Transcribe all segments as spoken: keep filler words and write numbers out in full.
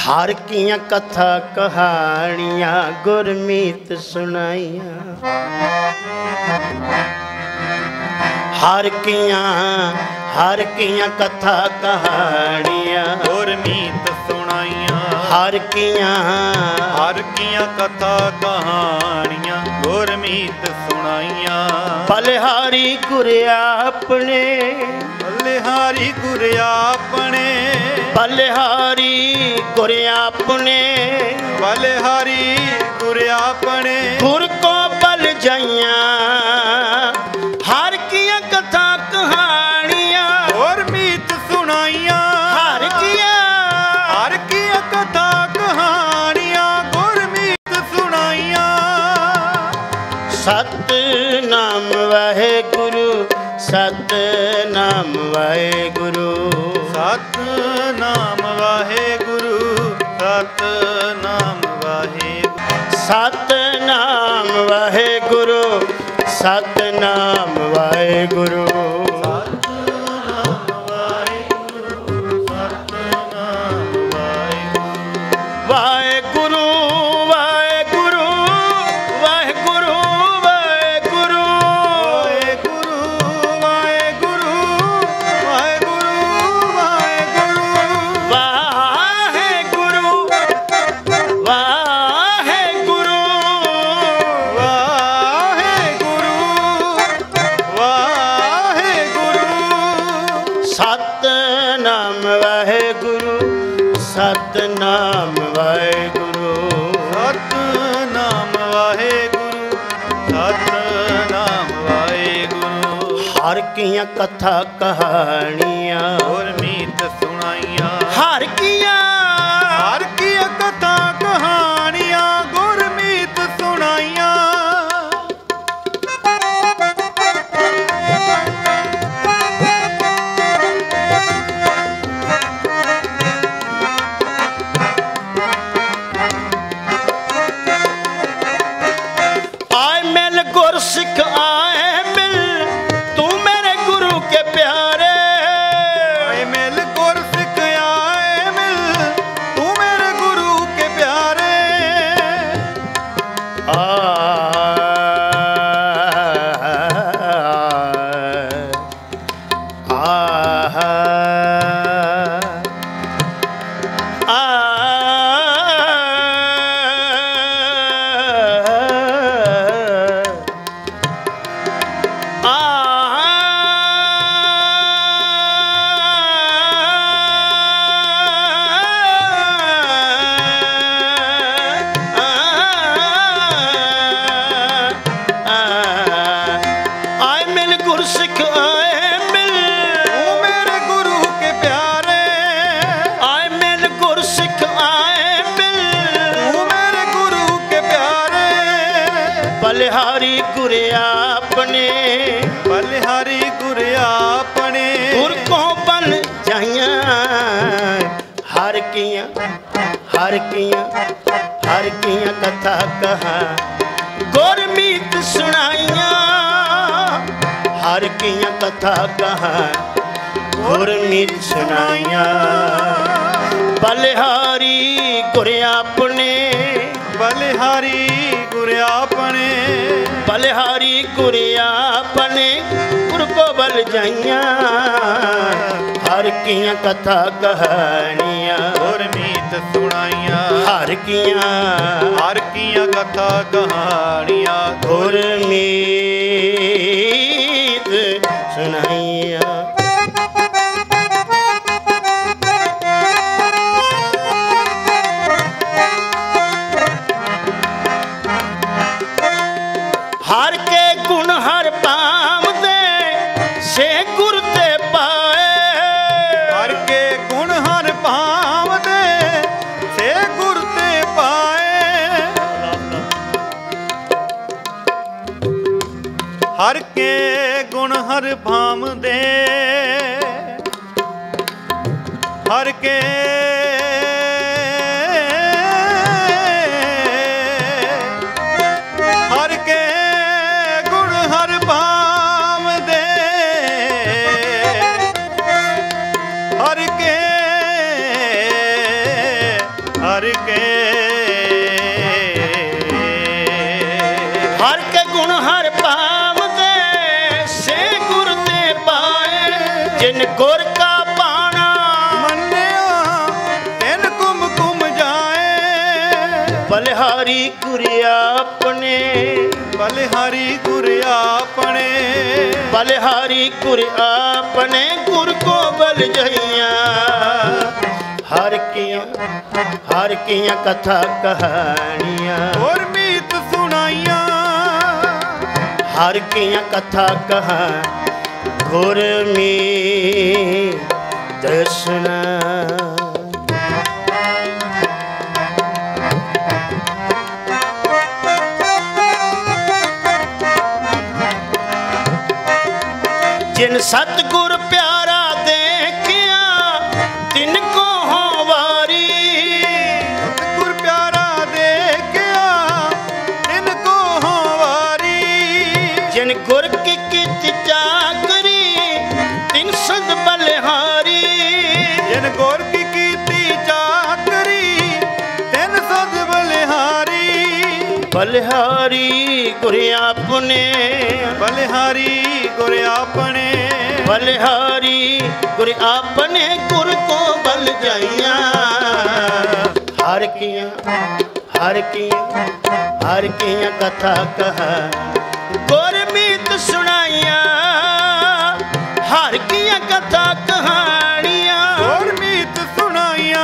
हर कियां कथा कहानियां गुरमीत सुनाइया। हर कियां हर कियां कथा कहानियां गुरमीत सुनाइया। हर कियां हर कियां कथा कहानियां गुरमीत सुनाइया। बलिहारी गुर अपने बलिहारी गुर अपने बलिहारी गुर अपने बलिहारी गुर अपने गुर को बल जाइया। हर कियां कथा कहानियां गुरमीत सुनाइया। हर कियां हर कियां कथा कहानियां गुरमीत सुनाइया। सतनाम वाहेगुरु सतनाम वाहेगुरु सतनाम वाहेगुरु सतनाम वाहेगुरु सतनाम वाहेगुरु सतनाम वाहेगुरु सतनाम वाहेगुरु सतनाम वाहेगुरु सतनाम वाहेगुरु सतनाम वाहेगुरु। हर कियां कथा कहानियां गुरमीत सुनाइया। हर कियां हर कियां कथा कहानियां गुरमीत सुनाइया। सिख आए मिल तू मेरे गुरु के प्यारे। आए मिल गुर सिख आए मिल तू मेरे गुरु के प्यारे। आ बलिहारी गुर अपने बलिहारी गुर अपने गुर को बल जाइया। हर कियां हर कियां हर कियां कथा कहा गुरमीत सुनाइया। हर कियां कथा कहा गुरमीत सुनाइया। बलिहारी गुर अपने बलिहारी गुर अपने बलिहारी गुर अपने गुर को बल जाइया। हर कियां कथा कहानियां गुरमीत सुनाइया। हर कियां हर कियां कथा कहानियां गुरमीत सुनाइया। हर के गुण हर पाम दे से गुर ते पाए। हर के गुण हर पाम दे से गुर ते पाए। हर के गुण हर भाम दे हर के हर के गुण हर भाम दे हर के बलिहारी गुर आपने बलिहारी गुर आपने बलिहारी गुर आपने गुर को बल जइया हर किया हर किया कथा कहानियां और मीत सुनाइया हर किया कथा कहा गुर मीत दसना जिन सतगुर प्यारा देखिया तिनको हो वारी सतगुर प्यारा देखिया तिनको हो वारी जिन गुर की कीती चाकरी तिन सद बलिहारी जिन गुर की कीती चाकरी तिन सद बलिहारी बलिहारी गुर आपने बलिहारी गुर आपने बलिहारी गुर आपने गुर को बल जाइया हर किया हर किया हर किया कथा कहा गुर मीत सुनाइया हर किया कथा कहानियां और मीत सुनाइया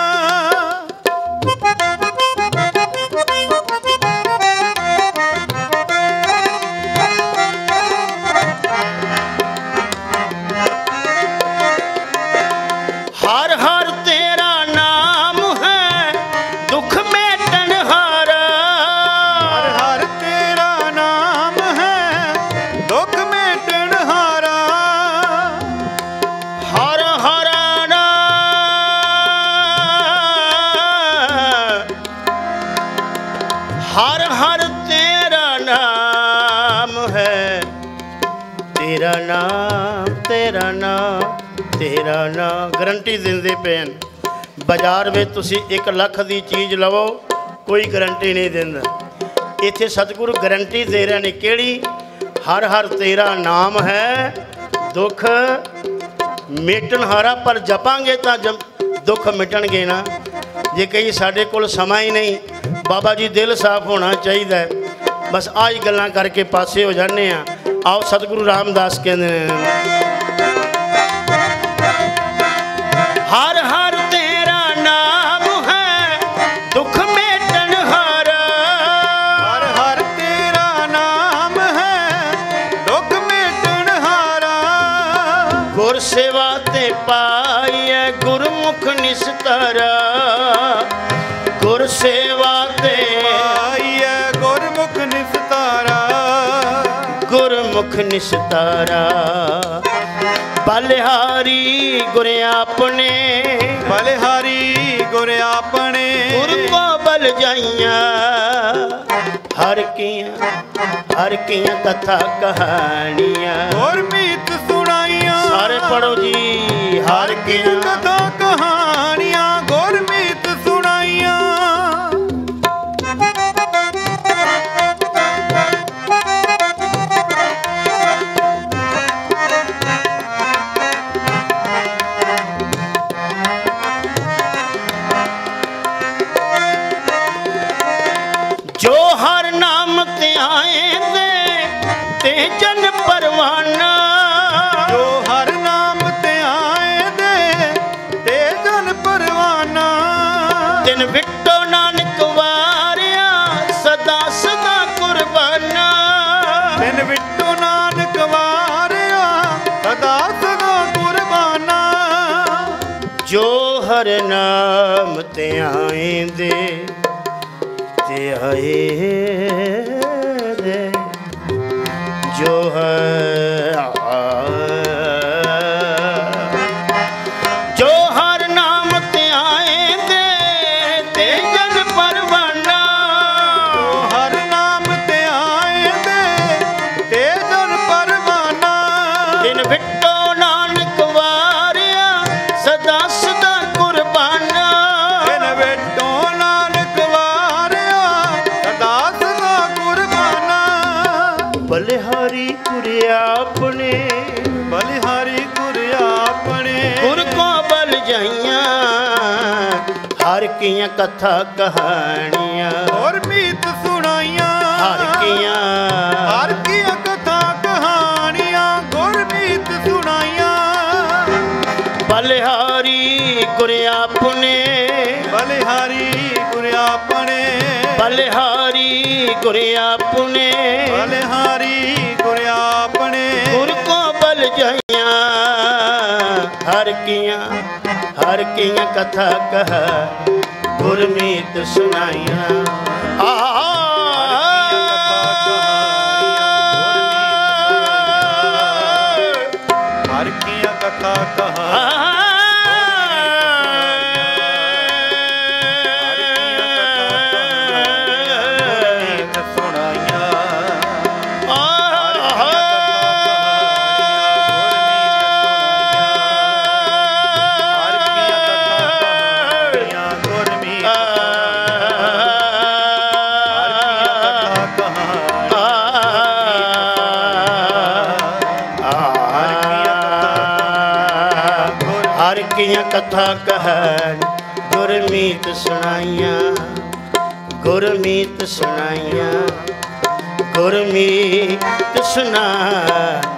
हर हर तेरा नाम है दुख मेटन हारा हर हर तेरा नाम है दुख मेटन हारा हर हर नाम हर हर तेरा नाम है तेरा नाम तेरा नाम तेरा नाम गारंटी दिंदे पैन बाजार में तुसी एक लख की चीज़ लवो कोई गारंटी नहीं दिंदा इत्थे सतगुरु गारंटी दे रहे ने केड़ी हर हर तेरा नाम है दुख मिटन हारा पर जपांगे तो जब दुख मिटणगे ना जे कई साडे कोल समा ही नहीं बाबा जी दिल साफ होना चाहिए बस आज गल्लां करके पासे हो जाने आ आओ सतगुरु रामदास कहते हैं हर हर तेरा नाम है दुख मेटन हारा हर हर तेरा नाम है दुख मेटन हारा गुर सेवा ते पाइए गुरमुख निस्तारा गुर सेवा ते आइए गुरमुख निस्तारा गुरमुख निस्तारा बलिहारी गुर आपने बलिहारी गुर आपने गुर को बल जाइया हर किया हर किया कथा कहानियां और मीत सुनाइया सारे पढ़ो जी हर किया कथा कहानियां गुर मीत सुनाइया जो हर नाम ते आए दे ते जन परवाना जो हर नाम ते आए दे ते जन परवाना दिन विटो नानक वारिया सदा सदा कुर्बाना दिन विटो नानक वारिया सदा सदा कुर्बाना जो हर नाम ते आए दे ते आए दे जो है जो हर नाम ते आए दे ते जन परवाना जो हर नाम ते आए दे ते जन परवाना दिन विटो नानक वारिया सदा सदा कुर्बाना दिन विटो नानक वारिया सदा सदा कुर्बाना बलिहारी गुर आपने बलिहारी गुर आपने गुर को बल जाइया हर कियां कथा कहानियां गुरमीत सुनाइयां हर कियां हर कियां कथा कहानियां गुरमीत सुनाइयां बलिहारी गुर आपने बलिहारी गुर आपने बलिहारी गुर आपने बलिहारी गुर आपने गुर को बल जाइया हर कियां हर कियां कथा कह गुरमीत सुनाइया आ हर कियां कथा कह हर कियां कथा कहन गुरमीत सुनाइयां गुरमीत सुनाइयां गुरमीत सुना